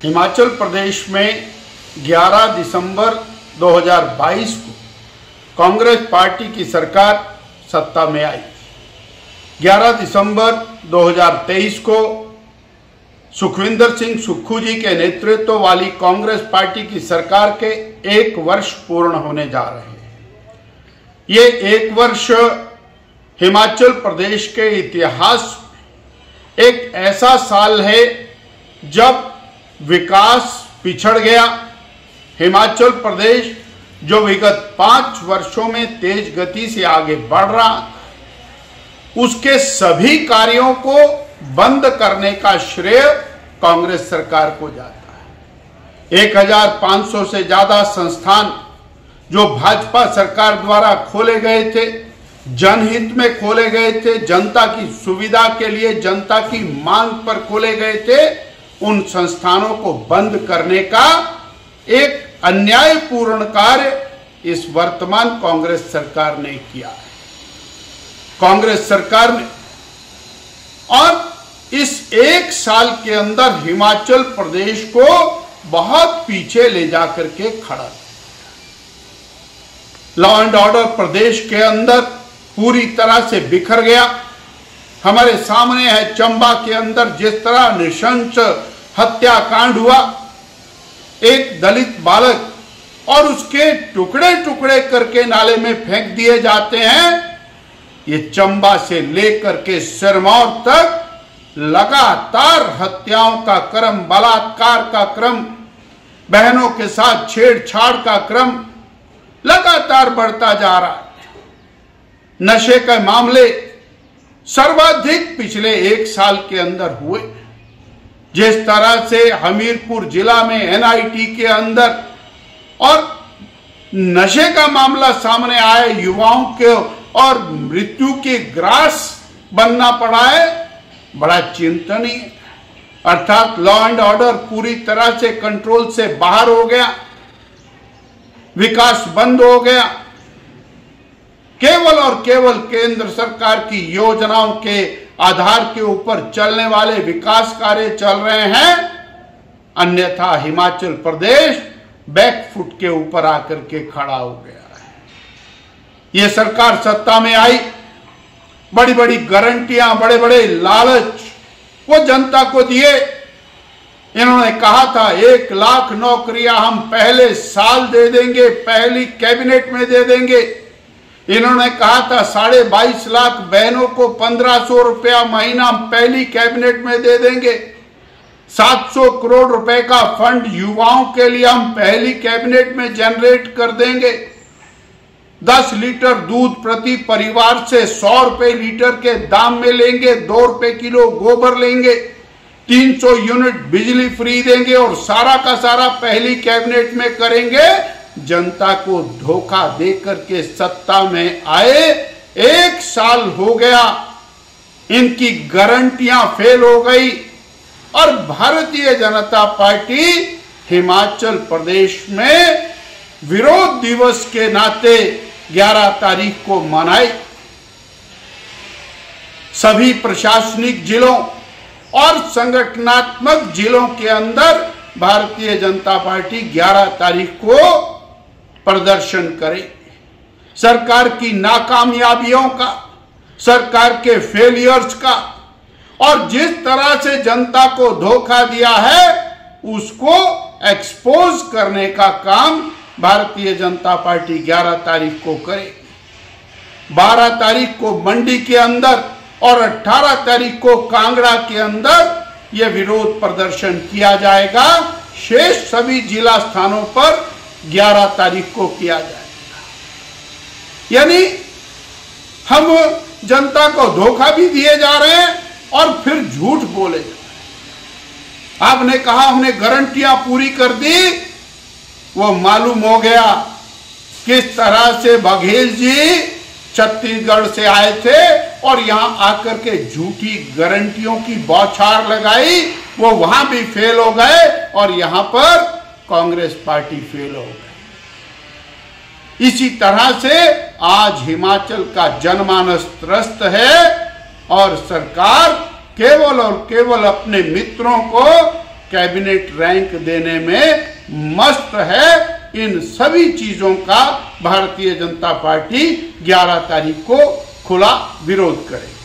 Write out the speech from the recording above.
हिमाचल प्रदेश में 11 दिसंबर 2022 को कांग्रेस पार्टी की सरकार सत्ता में आई। 11 दिसंबर 2023 को सुखविंदर सिंह सुक्खू जी के नेतृत्व वाली कांग्रेस पार्टी की सरकार के 1 वर्ष पूर्ण होने जा रहे हैं। ये 1 वर्ष हिमाचल प्रदेश के इतिहास में एक ऐसा साल है जब विकास पिछड़ गया। हिमाचल प्रदेश जो विगत 5 वर्षों में तेज गति से आगे बढ़ रहा, उसके सभी कार्यों को बंद करने का श्रेय कांग्रेस सरकार को जाता है। 1500 से ज्यादा संस्थान जो भाजपा सरकार द्वारा खोले गए थे, जनहित में खोले गए थे, जनता की सुविधा के लिए, जनता की मांग पर खोले गए थे, उन संस्थानों को बंद करने का एक अन्यायपूर्ण कार्य इस वर्तमान कांग्रेस सरकार ने किया है। कांग्रेस सरकार ने और इस 1 साल के अंदर हिमाचल प्रदेश को बहुत पीछे ले जाकर के खड़ा किया। लॉ एंड ऑर्डर प्रदेश के अंदर पूरी तरह से बिखर गया। हमारे सामने है चंबा के अंदर जिस तरह नृशंस हत्याकांड हुआ, एक दलित बालक और उसके टुकड़े टुकड़े करके नाले में फेंक दिए जाते हैं। ये चंबा से लेकर के सिरमौर तक लगातार हत्याओं का क्रम, बलात्कार का क्रम, बहनों के साथ छेड़छाड़ का क्रम लगातार बढ़ता जा रहा है। नशे के मामले सर्वाधिक पिछले 1 साल के अंदर हुए। जिस तरह से हमीरपुर जिला में एनआईटी के अंदर और नशे का मामला सामने आए, युवाओं के और मृत्यु के ग्रास बनना पड़ा है, बड़ा चिंतनीय। अर्थात लॉ एंड ऑर्डर पूरी तरह से कंट्रोल से बाहर हो गया, विकास बंद हो गया। केवल और केवल केंद्र सरकार की योजनाओं के आधार के ऊपर चलने वाले विकास कार्य चल रहे हैं, अन्यथा हिमाचल प्रदेश बैकफुट के ऊपर आकर के खड़ा हो गया है। यह सरकार सत्ता में आई, बड़ी बड़ी गारंटियां, बड़े बड़े लालच वो जनता को दिए। इन्होंने कहा था 1 लाख नौकरियां हम पहले साल दे देंगे, पहली कैबिनेट में दे देंगे। इन्होंने कहा था 22.5 लाख बहनों को 1500 रुपया महीना पहली कैबिनेट में दे देंगे। 700 करोड़ रुपए का फंड युवाओं के लिए हम पहली कैबिनेट में जनरेट कर देंगे। 10 लीटर दूध प्रति परिवार से 100 रुपए लीटर के दाम में लेंगे, 2 रुपए किलो गोबर लेंगे, 300 यूनिट बिजली फ्री देंगे और सारा का सारा पहली कैबिनेट में करेंगे। जनता को धोखा देकर के सत्ता में आए 1 साल हो गया, इनकी गारंटियां फेल हो गई और भारतीय जनता पार्टी हिमाचल प्रदेश में विरोध दिवस के नाते 11 तारीख को मनाई। सभी प्रशासनिक जिलों और संगठनात्मक जिलों के अंदर भारतीय जनता पार्टी 11 तारीख को प्रदर्शन करे। सरकार की नाकामयाबियों का, सरकार के फेलियर्स का और जिस तरह से जनता को धोखा दिया है उसको एक्सपोज करने का काम भारतीय जनता पार्टी 11 तारीख को करे। 12 तारीख को मंडी के अंदर और 18 तारीख को कांगड़ा के अंदर यह विरोध प्रदर्शन किया जाएगा। शेष सभी जिला स्थानों पर 11 तारीख को किया जाएगा। यानी हम जनता को धोखा भी दिए जा रहे हैं और फिर झूठ बोले जा रहे हैं। आपने कहा हमने गारंटियां पूरी कर दी, वो मालूम हो गया किस तरह से बघेल जी छत्तीसगढ़ से आए थे और यहां आकर के झूठी गारंटियों की बौछार लगाई। वो वहां भी फेल हो गए और यहां पर कांग्रेस पार्टी फेल हो गई। इसी तरह से आज हिमाचल का जनमानस त्रस्त है और सरकार केवल और केवल अपने मित्रों को कैबिनेट रैंक देने में मस्त है। इन सभी चीजों का भारतीय जनता पार्टी 11 तारीख को खुला विरोध करेगी।